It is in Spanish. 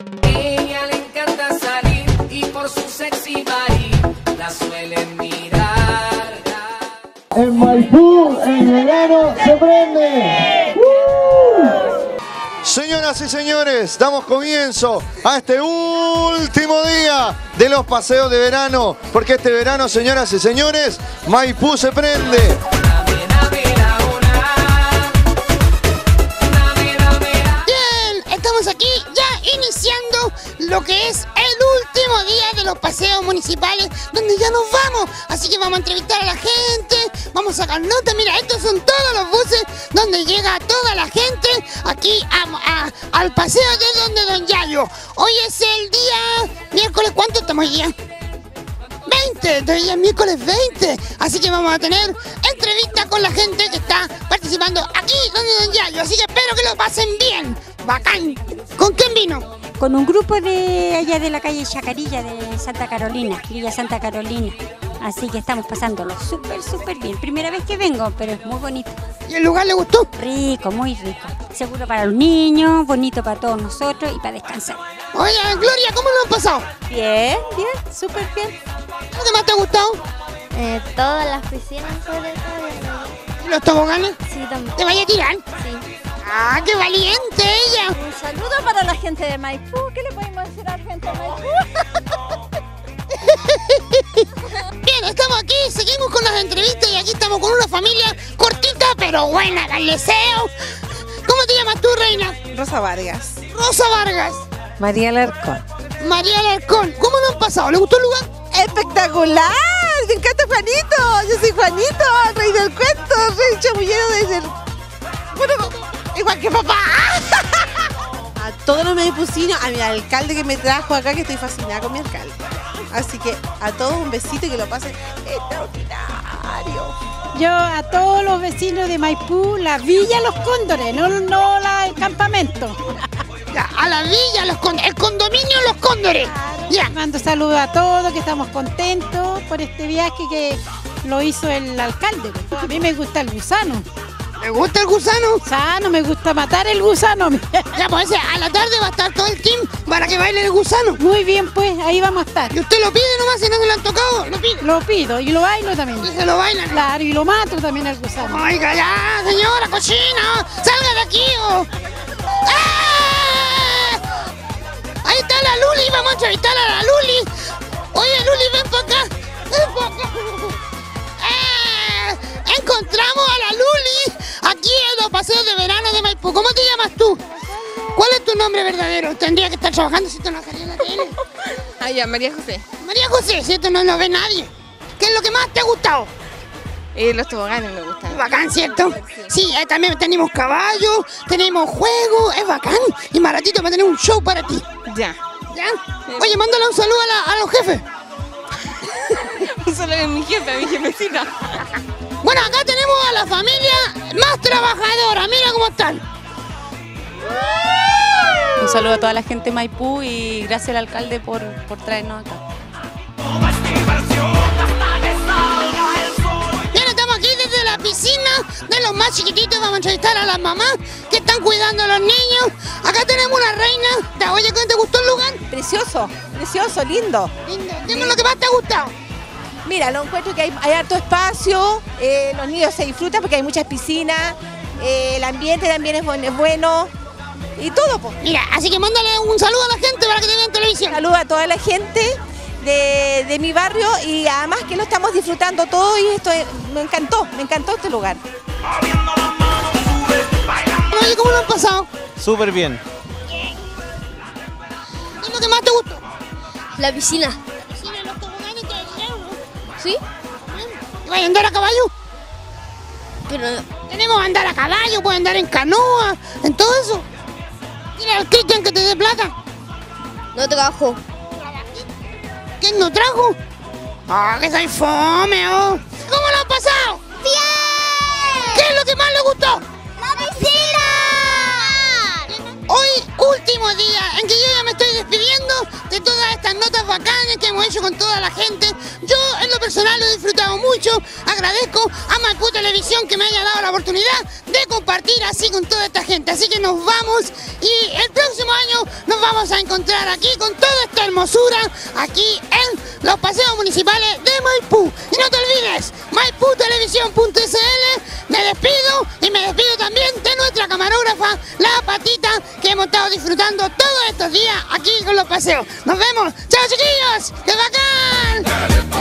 Ella le encanta salir y por su sexy body la suelen mirar. En Maipú, en verano se prende. Señoras y señores, damos comienzo a este último día de los paseos de verano, porque este verano, señoras y señores, Maipú se prende. Bien, estamos aquí ya iniciando lo que es el último día de los paseos municipales, donde ya nos vamos. Así que vamos a entrevistar a la gente, vamos a sacar notas. Mira, estos son todos los buses donde llega toda la gente aquí al paseo de donde Don Yayo. Hoy es el día miércoles, ¿cuánto estamos hoy día? 20, entonces ya es miércoles 20, así que vamos a tener entrevistas con la gente que está participando aquí donde Don Yayo, así que espero que lo pasen bien, bacán. ¿Con quién vino? Con un grupo de allá de la calle Chacarilla de Santa Carolina, Villa Santa Carolina. Así que estamos pasándolo súper bien. Primera vez que vengo, pero es muy bonito. ¿Y el lugar le gustó? Rico, muy rico. Seguro para los niños, bonito para todos nosotros y para descansar. Oye, Gloria, ¿cómo lo han pasado? Bien, súper bien. ¿Qué más te ha gustado? Todas las piscinas sobre todo. ¿Y los toboganes? Sí, también. ¿Te vaya a tirar? Sí. ¡Ah, qué valiente ella! Un saludo para la gente de Maipú. ¿Qué le podemos decir a la gente de Maipú? Bien, estamos aquí, seguimos con las entrevistas y aquí estamos con una familia cortita pero buena, al deseo. ¿Cómo te llamas tú, reina? Rosa Vargas. Rosa Vargas. María Alarcón. María Alarcón. ¿Cómo lo han pasado? ¿Le gustó el lugar? ¡Espectacular! ¡Me encanta Juanito! Yo soy Juanito, el rey del cuento, el rey chamullero desde el... Bueno, igual que papá. A todos los maipucinos, a mi alcalde que me trajo acá, que estoy fascinada con mi alcalde. Así que a todos un besito y que lo pasen extraordinario. Yo a todos los vecinos de Maipú, la Villa Los Cóndores, no el campamento. Ya, a la villa, el condominio Los Cóndores. Ya. Mando saludos a todos, que estamos contentos por este viaje que lo hizo el alcalde. A mí me gusta el gusano. ¿Le gusta el gusano? Gusano, me gusta matar el gusano. Ya, pues a la tarde va a estar todo el team para que baile el gusano. Muy bien, pues, ahí vamos a estar. ¿Y usted lo pide nomás si no se lo han tocado? ¿Lo pide? Lo pido y lo bailo también. ¿Y se lo bailan? Claro, y lo mato también al gusano. Oiga, ya, señora, cochina, salga de aquí. Ahí está la Luli, vamos a entrevistar a la Luli. Oye, Luli, ven para acá. Ven para acá. Encontramos a la Luli aquí en los paseos de verano de Maipú. ¿Cómo te llamas tú? ¿Cuál es tu nombre verdadero? Tendría que estar trabajando si tú no salías en la tele. Ah, ya, María José. María José, si esto no lo ve nadie. ¿Qué es lo que más te ha gustado? Los toboganes me gustan. Bacán, ¿cierto? Sí, también tenemos caballos, tenemos juegos, es bacán. Y más ratito va a tener un show para ti. Ya. ¿Ya? Oye, mándale un saludo a los jefes. Un saludo a mi jefecita. Bueno, acá tenemos a la familia más trabajadora. Mira cómo están. Un saludo a toda la gente de Maipú y gracias al alcalde por traernos acá. Bien, estamos aquí desde la piscina de los más chiquititos. Vamos a entrevistar a las mamás que están cuidando a los niños. Acá tenemos una reina. Oye, ¿cómo te gustó el lugar? Precioso, precioso, lindo. Lindo. ¿Qué es lo que más te ha gustado? Mira, lo encuentro que hay harto espacio, los niños se disfrutan porque hay muchas piscinas, el ambiente también es bueno y todo. Pues. Mira, así que mándale un saludo a la gente para que te vean en televisión. Saludo a toda la gente de mi barrio y además que lo estamos disfrutando todo y esto me encantó este lugar. Oye, ¿cómo lo han pasado? Súper bien. ¿Qué es lo que más te gustó? La piscina. ¿Sí? ¿Y vas a andar a caballo? Pero Tenemos andar a caballo, puedes andar en canoa, en todo eso. Dile al Cristian que te dé plata. no trabajo. ¿Quién no trajo? ¡Ah, que soy fome, oh! ¿Cómo lo han pasado? ¡Bien! ¿Qué es lo que más le gustó? ¡La piscina! Hoy, último día en que yo ya me estoy despidiendo de toda estas notas bacanas que hemos hecho con toda la gente. Yo en lo personal lo he disfrutado mucho. Agradezco a Maipú Televisión que me haya dado la oportunidad de compartir así con toda esta gente. Así que nos vamos y el próximo año nos vamos a encontrar aquí con toda esta hermosura aquí en los paseos municipales de Maipú. Y no te olvides, maiputelevisión.cl. Me despido y me despido también de nuestra camarógrafa, la Patita, que hemos estado disfrutando todos estos días aquí con los paseos. Nos vemos. ¡Chao, chiquillos! ¡Qué bacán!